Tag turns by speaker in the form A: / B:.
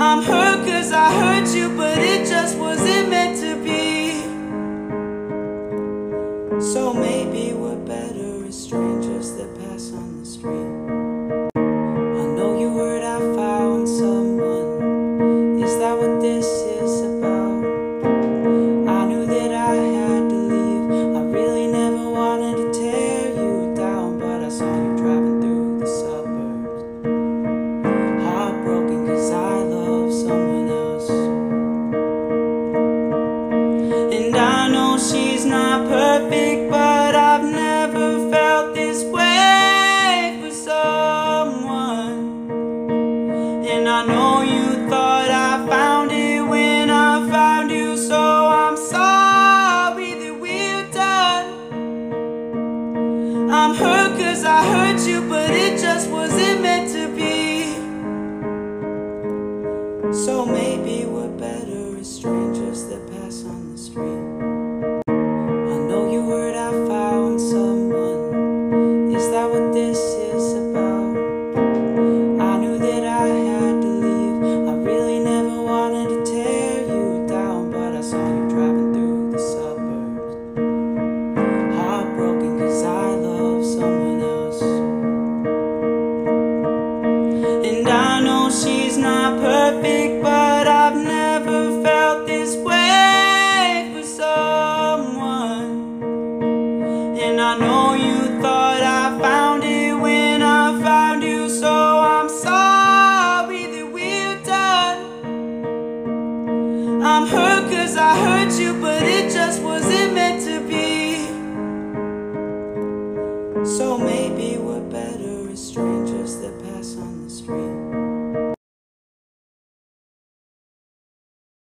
A: I'm hurt 'cause I hurt you, but it just wasn't meant to be. So maybe we're better as strangers that pass on the street. I know you heard I found someone. Is that what this is about? I knew that I had to leave. I really never wanted to tear you down, but I saw you driving through the suburbs, heartbroken 'cause I love someone else. And I know she's not perfect, but I've never felt this way for someone. And I know you thought I found it when I found you, so I'm sorry that we're done. I'm hurt 'cause I hurt you, but it just wasn't meant to be. So maybe we're better as strangers that pass on the street. I know you heard I found someone. Is that what this is about? I knew that I had to leave. I really never wanted to tear you down, but I saw you driving through the suburbs, heartbroken 'cause I love someone else. And I know she's not perfect, but I've never felt this way for someone. And I know you thought I